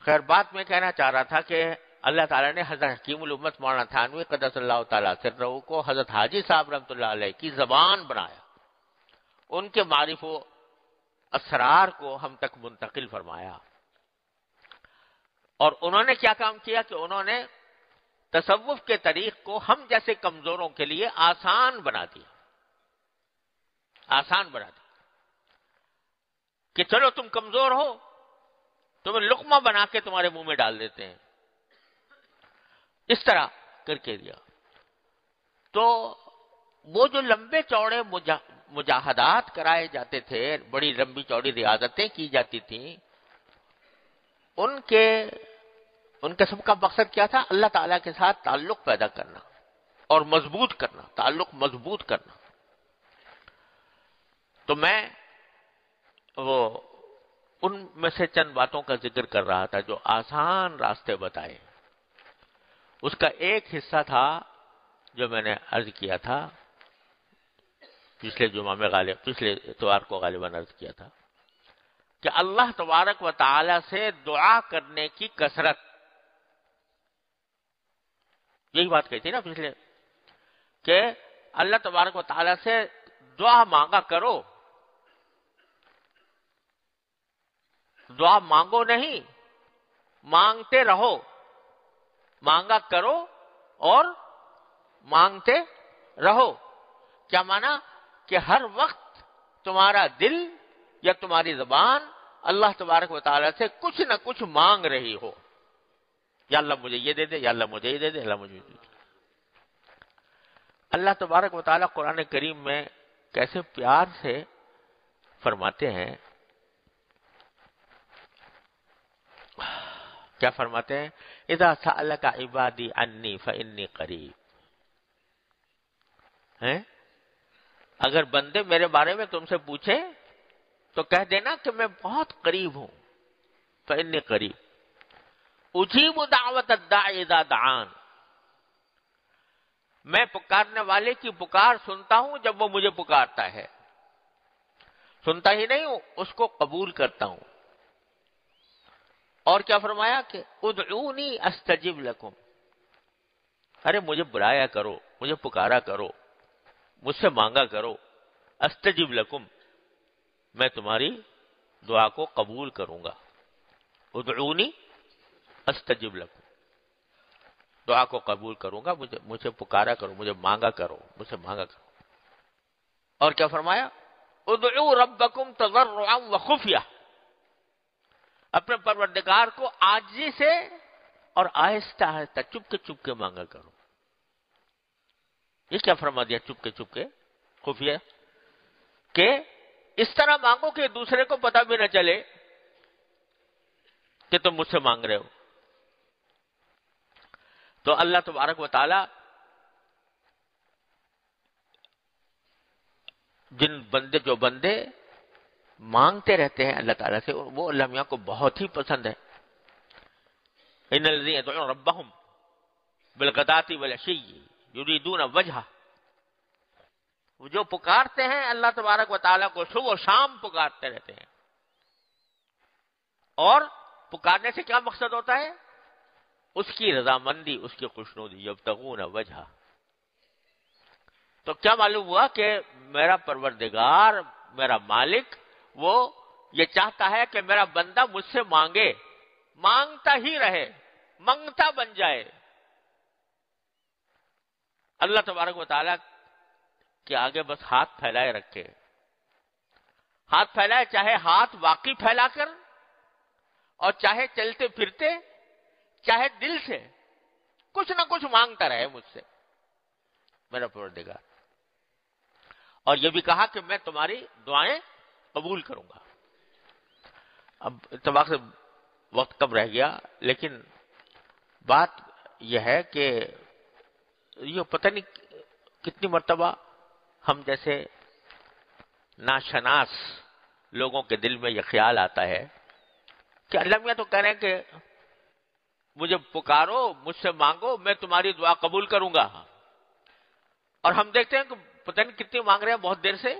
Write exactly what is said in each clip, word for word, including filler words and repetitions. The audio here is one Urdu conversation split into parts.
خیر بات میں کہنا چاہ رہا تھا کہ اللہ تعالیٰ نے حضرت حکیم الامت مولانا تھانوی قدس اللہ تعالیٰ سرہ کو حضرت حاجی صاحب رحمۃ اللہ علیہ کی زبان بنایا، ان کے معرف و اسرار کو ہم تک منتقل فرمایا. اور انہوں نے کیا کام کیا کہ انہوں نے تصوف کے طریق کو ہم جیسے کمزوروں کے لیے آسان بنا دیا، آسان بنا دیا کہ چلو تم کمزور ہو، تمہیں لقمہ بنا کے تمہارے منہ میں ڈال دیتے ہیں، اس طرح کر کے دیا. تو وہ جو لمبے چوڑے مجاہدات کرائے جاتے تھے، بڑی لمبی چوڑی ریاضتیں کی جاتی تھیں، ان کے ان کے سب کا مقصد کیا تھا؟ اللہ تعالیٰ کے ساتھ تعلق پیدا کرنا اور مضبوط کرنا، تعلق مضبوط کرنا. تو میں وہ ان میں سے چند باتوں کا ذکر کر رہا تھا جو آسان راستے بتائے. اس کا ایک حصہ تھا جو میں نے عرض کیا تھا پچھلے جمعہ میں، غالب پچھلے اتوار کو غالباً عرض کیا تھا کہ اللہ تبارک و تعالی سے دعا کرنے کی کثرت. یہی بات کہی تھی نا پچھلے، کہ اللہ تبارک و تعالی سے دعا مانگا کرو، دعا مانگو نہیں، مانگتے رہو. مانگا کرو اور مانگتے رہو. کیا مانا؟ کہ ہر وقت تمہارا دل یا تمہاری زبان اللہ تبارک و تعالیٰ سے کچھ نہ کچھ مانگ رہی ہو. یا اللہ مجھے یہ دے دے، یا اللہ مجھے یہ دے دے، اللہ مجھے یہ دے دے. اللہ تبارک و تعالیٰ قرآن کریم میں کیسے پیار سے فرماتے ہیں، کیا فرماتے ہیں؟ اذا سألک عبادی انی فانی قریب. ہیں اگر بندے میرے بارے میں تم سے پوچھیں تو کہہ دینا کہ میں بہت قریب ہوں. فانی قریب اجیب دعوت الداعی اذا دعان. میں پکارنے والے کی پکار سنتا ہوں جب وہ مجھے پکارتا ہے. سنتا ہی نہیں ہوں، اس کو قبول کرتا ہوں. اور کیا فرمایا کہ ادعونی استجب لکم. ارے مجھے بلایا کرو، مجھے پکارا کرو، مجھ سے مانگا کرو. استجب لکم، میں تمہاری دعا کو قبول کروں گا. ادعونی استجب لکم، دعا کو قبول کروں گا. مجھے مجھے پکارا کرو، مجھے مانگا کرو، مجھ سے مانگا کرو. اور کیا فرمایا؟ ادعوا ربکم تضرعا وخفیہ. اپنے پروردگار کو عاجزی سے اور آہستہ آہستہ چپ کے چپ کے مانگا کرو. یہ کیا فرما دیا؟ چپ کے چپ کے، خفیہ، کہ اس طرح مانگو کہ دوسرے کو پتہ بھی نہ چلے کہ تم مجھ سے مانگ رہے ہو. تو اللہ تبارک و تعالی جن بندے جو بندے مانگتے رہتے ہیں اللہ تعالیٰ سے، وہ اللہ میاں کو بہت ہی پسند ہے. ان الذین یدعون ربهم بالغداۃ والعشی یریدون وجہہ. وہ جو پکارتے ہیں اللہ تبارک و تعالیٰ کو، صبح و شام پکارتے رہتے ہیں. اور پکارنے سے کیا مقصد ہوتا ہے؟ اس کی رضامندی، اس کی خوشنودی. یبتغون وجہہ. تو کیا معلوم ہوا کہ میرا پروردگار، میرا مالک، وہ یہ چاہتا ہے کہ میرا بندہ مجھ سے مانگے، مانگتا ہی رہے، منگتا بن جائے. اللہ تبارک و تعالیٰ کے آگے بس ہاتھ پھیلائے رکھے. ہاتھ پھیلائے، چاہے ہاتھ واقعی پھیلا کر، اور چاہے چلتے پھرتے، چاہے دل سے، کچھ نہ کچھ مانگتا رہے مجھ سے میرا پروردگار. اور یہ بھی کہا کہ میں تمہاری دعائیں قبول کروں گا. اب اتفاق سے وقت کم رہ گیا، لیکن بات یہ ہے کہ یہ پتہ نہیں کتنی مرتبہ ہم جیسے ناشناس لوگوں کے دل میں یہ خیال آتا ہے کہ اللہ میاں تو کہہ رہے ہیں کہ مجھے پکارو، مجھ سے مانگو، میں تمہاری دعا قبول کروں گا. اور ہم دیکھتے ہیں کہ پتہ نہیں کتنی مانگ رہے ہیں، بہت دیر سے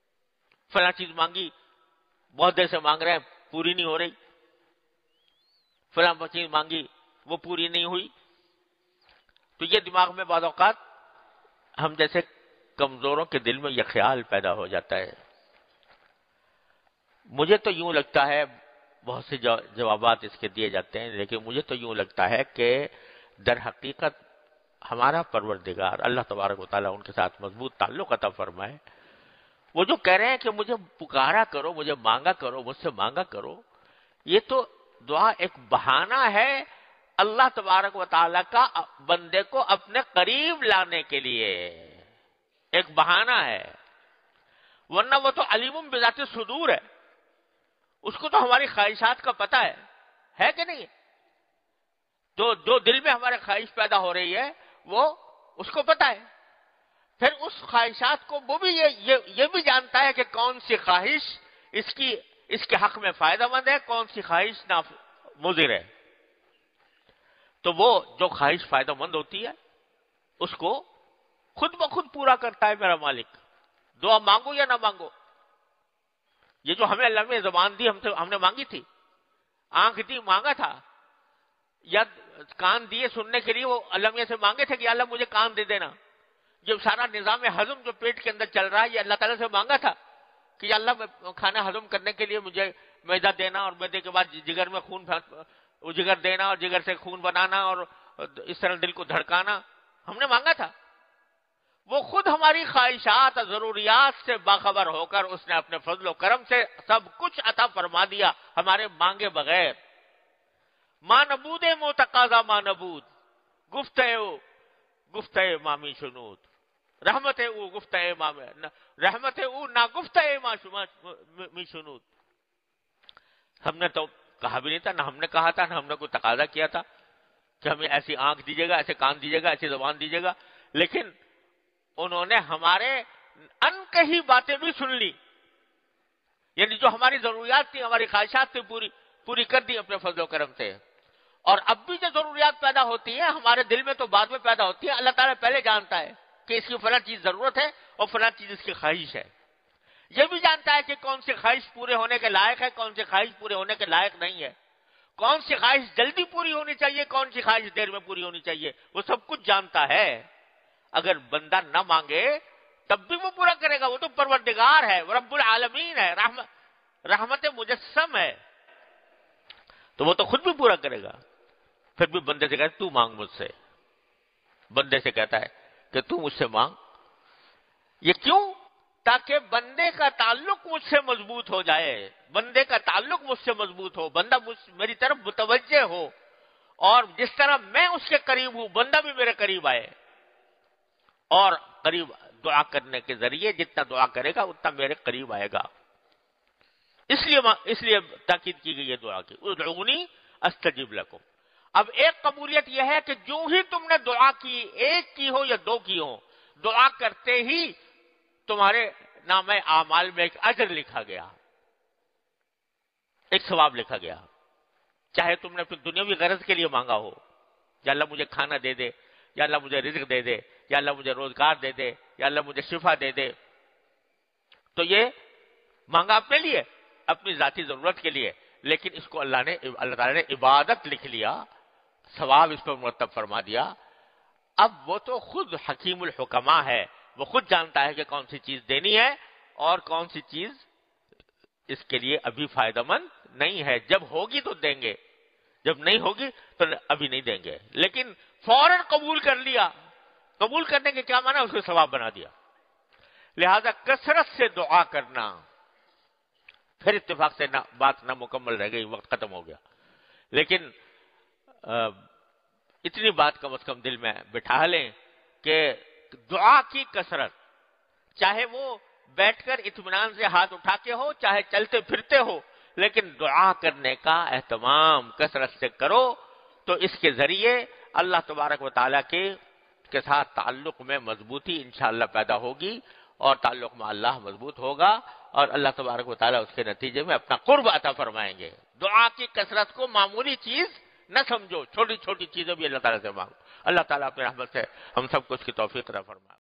فلاں چیز مانگی، بہت دیر سے مانگ رہے ہیں، پوری نہیں ہو رہی. فلاں چیز مانگی وہ پوری نہیں ہوئی. تو یہ دماغ میں بعض اوقات ہم جیسے کمزوروں کے دل میں یہ خیال پیدا ہو جاتا ہے. مجھے تو یوں لگتا ہے، بہت سے جوابات اس کے دیے جاتے ہیں، لیکن مجھے تو یوں لگتا ہے کہ در حقیقت ہمارا پروردگار اللہ تبارک و تعالیٰ ان کے ساتھ مضبوط تعلق عطا فرمائے، وہ جو کہہ رہے ہیں کہ مجھے پکارا کرو، مجھے مانگا کرو، مجھ سے مانگا کرو، یہ تو دعا ایک بہانہ ہے اللہ تبارک و تعالیٰ کا بندے کو اپنے قریب لانے کے لیے، ایک بہانہ ہے. ورنہ وہ تو علیم بذات الصدور ہے، اس کو تو ہماری خواہشات کا پتہ ہے ہے کہ نہیں؟ تو جو دل میں ہمارے خواہش پیدا ہو رہی ہے وہ اس کو پتہ ہے. پھر اس خواہشات کو وہ بھی یہ, یہ, یہ بھی جانتا ہے کہ کون سی خواہش اس کی اس کے حق میں فائدہ مند ہے، کون سی خواہش نا مضر ہے. تو وہ جو خواہش فائدہ مند ہوتی ہے اس کو خود بخود پورا کرتا ہے میرا مالک. دعا مانگو یا نہ مانگو، یہ جو ہمیں اللہ نے زبان دی ہم سے ہم نے مانگی تھی، آنکھ دی مانگا تھا، یا کان دیے سننے کے لیے وہ اللہ سے مانگے تھے کہ اللہ مجھے کان دے دینا. جب سارا نظام ہضم جو پیٹ کے اندر چل رہا ہے یہ اللہ تعالیٰ سے مانگا تھا کہ اللہ کھانا ہضم کرنے کے لیے مجھے میدا دینا اور میدے کے بعد جگر میں خون جگر دینا اور جگر سے خون بنانا اور اس طرح دل کو دھڑکانا ہم نے مانگا تھا. وہ خود ہماری خواہشات اور ضروریات سے باخبر ہو کر اس نے اپنے فضل و کرم سے سب کچھ عطا فرما دیا ہمارے مانگے بغیر. ماں نبود مو تقاضا ماں نبود گفتہ او گفتہ مامی شنود رحمت او گفتہ مام رحمت او نا گفتہ مامی شنود. ہم نے تو کہا بھی نہیں تھا، نہ ہم نے کہا تھا، نہ ہم نے کوئی تقاضا کیا تھا کہ ہمیں ایسی آنکھ دیجیے گا، ایسے کان دیجیے گا، ایسی زبان دیجیے گا. لیکن انہوں نے ہمارے ان کہی باتیں بھی سن لی، یعنی جو ہماری ضروریات تھی، ہماری خواہشات تھی، پوری پوری کر دی اپنے فضل و کرم سے. اور اب بھی جو ضروریات پیدا ہوتی ہیں ہمارے دل میں تو بعد میں پیدا ہوتی ہے. اللہ تعالیٰ پہلے جانتا ہے کہ اس کی فلاں چیز ضرورت ہے اور فلاں چیز اس کی خواہش ہے. یہ بھی جانتا ہے کہ کون سی خواہش پورے ہونے کے لائق ہے، کون سی خواہش پورے ہونے کے لائق نہیں ہے، کون سی خواہش جلدی پوری ہونی چاہیے، کون سی خواہش دیر میں پوری ہونی چاہیے. وہ سب کچھ جانتا ہے. اگر بندہ نہ مانگے تب بھی وہ پورا کرے گا. وہ تو پروردگار ہے، وہ رب العالمین ہے، رحمت رحمت مجسم ہے، تو وہ تو خود بھی پورا کرے گا. پھر بھی بندے سے کہتا ہے تو مانگ مجھ سے، بندے سے کہتا ہے کہ تو مجھ سے مانگ. یہ کیوں؟ تاکہ بندے کا تعلق مجھ سے مضبوط ہو جائے، بندے کا تعلق مجھ سے مضبوط ہو، بندہ مجھ میری طرف متوجہ ہو، اور جس طرح میں اس کے قریب ہوں بندہ بھی میرے قریب آئے. اور قریب دعا کرنے کے ذریعے جتنا دعا کرے گا اتنا میرے قریب آئے گا. اس لیے اس لیے تاکید کی گئی ہے دعا کی، ادعونی استجب لکم. اب ایک قبولیت یہ ہے کہ جو ہی تم نے دعا کی، ایک کی ہو یا دو کی ہو، دعا کرتے ہی تمہارے نام اعمال میں ایک اجر لکھا گیا، ایک ثواب لکھا گیا. چاہے تم نے اپنی دنیاوی غرض کے لیے مانگا ہو، یا اللہ مجھے کھانا دے دے، یا اللہ مجھے رزق دے دے، یا اللہ مجھے روزگار دے دے، یا اللہ مجھے شفا دے دے، تو یہ مانگا اپنے لیے، اپنی ذاتی ضرورت کے لیے. لیکن اس کو اللہ نے اللہ تعالیٰ نے عبادت لکھ لیا، ثواب اس پر مرتب فرما دیا. اب وہ تو خود حکیم الحکماء ہے، وہ خود جانتا ہے کہ کون سی چیز دینی ہے اور کون سی چیز اس کے لیے ابھی فائدہ مند نہیں ہے. جب ہوگی تو دیں گے، جب نہیں ہوگی تو ابھی نہیں دیں گے. لیکن فوراً قبول کر لیا. قبول کرنے کے کیا معنی؟ اس کو ثواب بنا دیا. لہذا کثرت سے دعا کرنا. پھر اتفاق سے نہ بات نامکمل رہ گئی، وقت ختم ہو گیا. لیکن اتنی بات کم از کم دل میں بٹھا لیں کہ دعا کی کثرت، چاہے وہ بیٹھ کر اطمینان سے ہاتھ اٹھا کے ہو، چاہے چلتے پھرتے ہو، لیکن دعا کرنے کا اہتمام کثرت سے کرو. تو اس کے ذریعے اللہ تبارک و تعالیٰ کے کے ساتھ تعلق میں مضبوطی انشاءاللہ پیدا ہوگی، اور تعلق میں اللہ مضبوط ہوگا، اور اللہ تبارک و تعالیٰ اس کے نتیجے میں اپنا قرب عطا فرمائیں گے. دعا کی کثرت کو معمولی چیز نہ سمجھو، چھوٹی چھوٹی چیزیں بھی اللہ تعالیٰ سے مانگو. اللہ تعالیٰ اپنے رحمت سے ہم سب کو اس کی توفیق عطا فرمائے.